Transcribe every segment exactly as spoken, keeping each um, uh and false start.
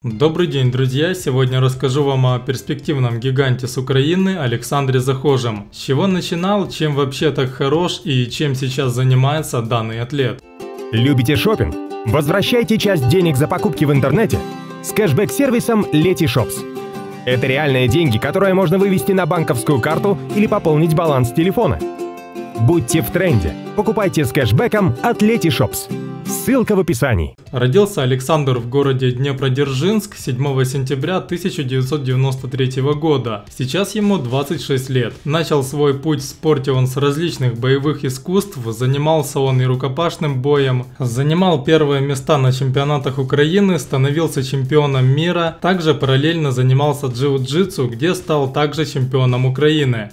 Добрый день, друзья! Сегодня расскажу вам о перспективном гиганте с Украины Александре Захожем. С чего начинал, чем вообще так хорош и чем сейчас занимается данный атлет. Любите шопинг? Возвращайте часть денег за покупки в интернете с кэшбэк-сервисом Letyshops. Это реальные деньги, которые можно вывести на банковскую карту или пополнить баланс телефона. Будьте в тренде. Покупайте с кэшбэком от Letyshops. Ссылка в описании. Родился Александр в городе Днепродзержинск седьмого сентября тысяча девятьсот девяносто третьего года. Сейчас ему двадцать шесть лет. Начал свой путь в спорте он с различных боевых искусств, занимался он и рукопашным боем, занимал первые места на чемпионатах Украины, становился чемпионом мира, также параллельно занимался джиу-джитсу, где стал также чемпионом Украины.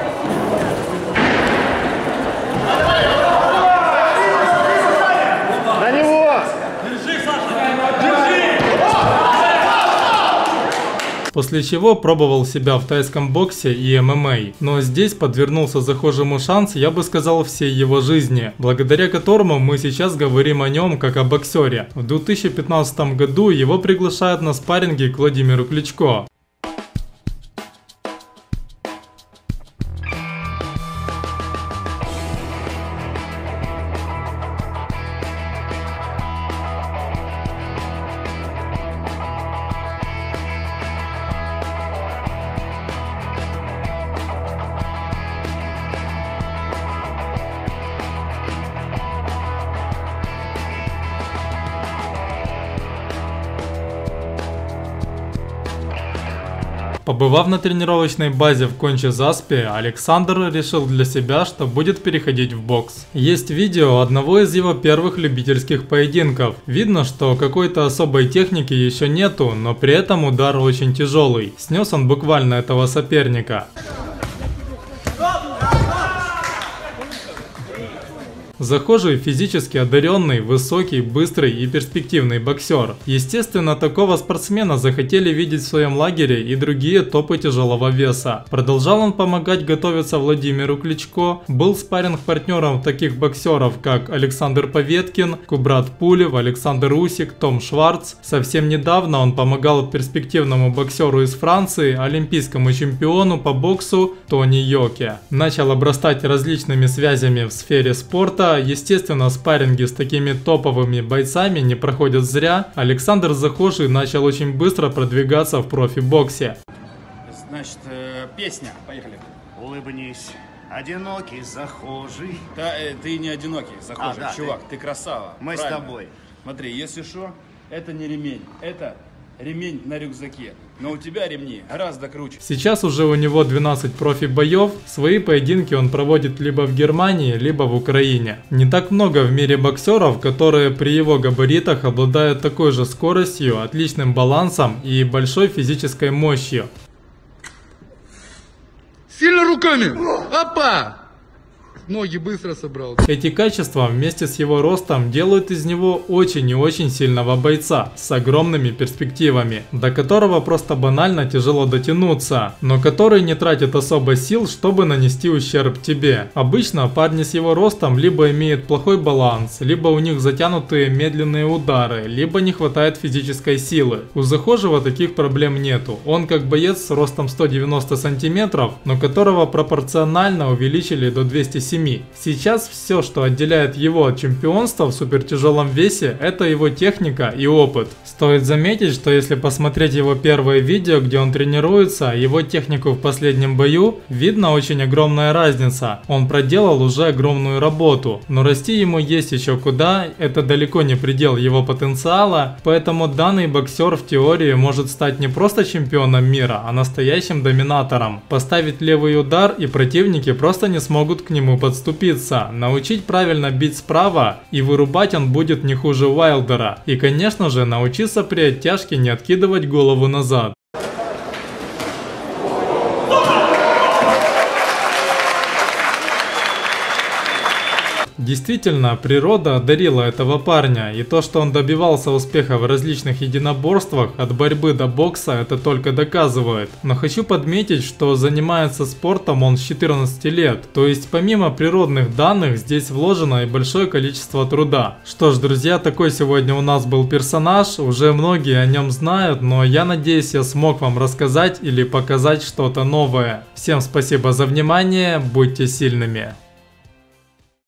После чего пробовал себя в тайском боксе и эм эм а. Но здесь подвернулся Захожему шанс, я бы сказал, всей его жизни, благодаря которому мы сейчас говорим о нем как о боксере. В две тысячи пятнадцатом году его приглашают на спарринги к Владимиру Кличко. Побывав на тренировочной базе в Конча-Заспе, Александр решил для себя, что будет переходить в бокс. Есть видео одного из его первых любительских поединков. Видно, что какой-то особой техники еще нету, но при этом удар очень тяжелый. Снес он буквально этого соперника. Захожий физически одаренный, высокий, быстрый и перспективный боксер. Естественно, такого спортсмена захотели видеть в своем лагере и другие топы тяжелого веса. Продолжал он помогать готовиться Владимиру Кличко, был спарринг-партнером таких боксеров, как Александр Поветкин, Кубрат Пулев, Александр Усик, Том Шварц. Совсем недавно он помогал перспективному боксеру из Франции, олимпийскому чемпиону по боксу Тони Йоке. Начал обрастать различными связями в сфере спорта. Естественно, спарринги с такими топовыми бойцами не проходят зря. Александр Захожий начал очень быстро продвигаться в профи-боксе. Значит, э, песня. Поехали. Улыбнись, одинокий Захожий. Да, э, ты не одинокий, Захожий, А, да, чувак, ты... ты красава. Мы Правильно. с тобой. Смотри, если что, это не ремень, это ремень на рюкзаке. Но у тебя ремни гораздо круче. Сейчас уже у него двенадцать профи-боев. Свои поединки он проводит либо в Германии, либо в Украине. Не так много в мире боксеров, которые при его габаритах обладают такой же скоростью, отличным балансом и большой физической мощью. Сильно руками! Опа! Ноги быстро собрал. Эти качества вместе с его ростом делают из него очень и очень сильного бойца с огромными перспективами, до которого просто банально тяжело дотянуться, но который не тратит особо сил, чтобы нанести ущерб тебе. Обычно парни с его ростом либо имеют плохой баланс, либо у них затянутые медленные удары, либо не хватает физической силы. У Захожего таких проблем нету. Он как боец с ростом сто девяносто сантиметров, но которого пропорционально увеличили до двухсот семи. Сейчас все, что отделяет его от чемпионства в супертяжелом весе, это его техника и опыт. Стоит заметить, что если посмотреть его первое видео, где он тренируется, его технику в последнем бою, видно очень огромная разница. Он проделал уже огромную работу, но расти ему есть еще куда, это далеко не предел его потенциала, поэтому данный боксер в теории может стать не просто чемпионом мира, а настоящим доминатором. Поставить левый удар, и противники просто не смогут к нему подступиться. Научить правильно бить справа, и вырубать он будет не хуже Уайлдера. И, конечно же, научиться при оттяжке не откидывать голову назад. действительно, природа одарила этого парня, и то, что он добивался успеха в различных единоборствах, от борьбы до бокса, это только доказывает. Но хочу подметить, что занимается спортом он с четырнадцати лет, то есть помимо природных данных, здесь вложено и большое количество труда. Что ж, друзья, такой сегодня у нас был персонаж, уже многие о нем знают, но я надеюсь, я смог вам рассказать или показать что-то новое. Всем спасибо за внимание, будьте сильными.